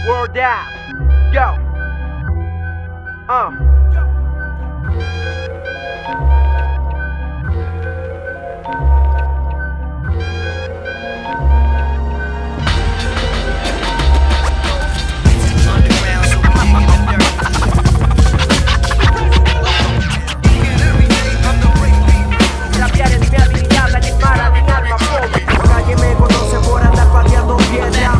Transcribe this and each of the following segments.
Word out. Yo. Rapear es mi habilidad, animar a mi alma pobre. La calle me conoce por andar pateando piedra.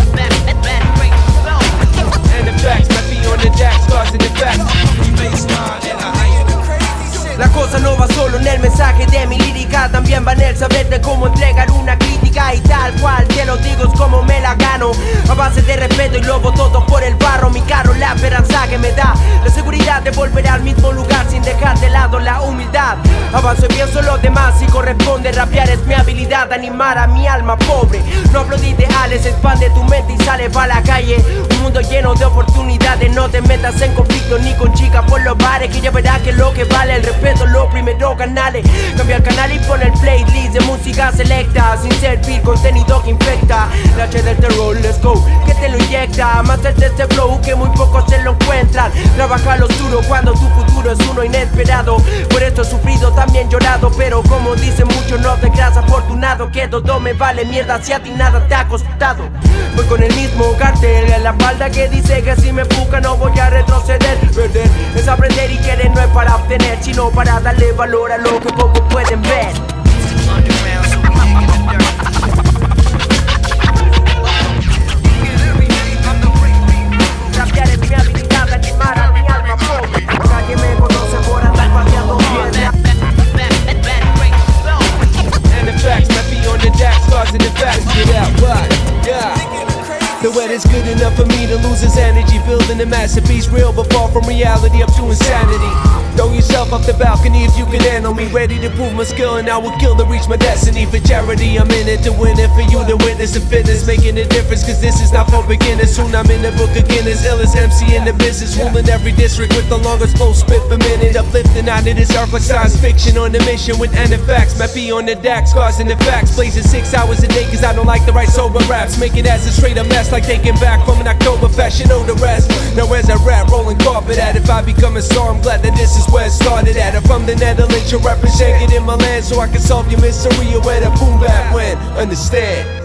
La cosa no va solo en el mensaje de mi lírica, también va en el saber de cómo entregar una crítica. Y tal cual te lo digo es como me la gano, a base de respeto y luego todo por el barro. Mi carro, la esperanza que me da la seguridad de volver al mismo lugar sin dejar de lado la humildad. Avanzo y pienso lo demás y corresponde. Rapear es mi habilidad, animar a mi alma pobre. No hablo de ideales, expande tu mente y sale pa' la calle. Un mundo lleno de oportunidades, no te metas en conflicto ni con chicas por los bares, que ya verás que lo que vale el respeto, lo primero canales. Cambia el canal y pon el playlist de música selecta, sin servir contenido que infecta. La H del terror, let's go, que te lo inyecta. Más de este flow que muy pocos se lo encuentran. Trabaja lo duro cuando tu futuro es uno inesperado. Por esto he sufrido, también llorado, pero como dicen muchos, no te creas afortunado, que todo me vale mierda si a ti nada te ha costado. Voy con el mismo cartel en la espalda que dice que si me busca no voy a retroceder. Perder es aprender y querer no es para obtener, sino para darle valor a lo que pocos pueden ver. Rapear es mi habilidad, animar a mi alma pobre. La calle me conoce por andar pateando piedra. And the facts might be on the dax, causing the facts get out, what? Yeah. The weather's good enough for me to lose his energy, building a masterpiece real but far from reality, up to insanity. Throw yourself off the balcony if you can handle me. Ready to prove my skill and I will kill to reach my destiny. For charity I'm in it to win it, for you to witness the fitness, making a difference, cause this is not for beginners. Soon I'm in the book of Guinness, illest MC in the business, ruling every district with the longest flow spit per minute. Uplifting out of this earth like science fiction, on a mission with NFX. Might be on the DAX, causing the facts, blazing 6 hours a day cause I don't like to write sober raps. Making as a straight up mess like taking back from an Oktoberfest, you know the rest. Now as I rap, rolling carpet at. If I become a star, I'm glad that this is where it started at. I'm from the Netherlands, you represent it in my land, so I can solve your mystery of where the boom bap went. Understand?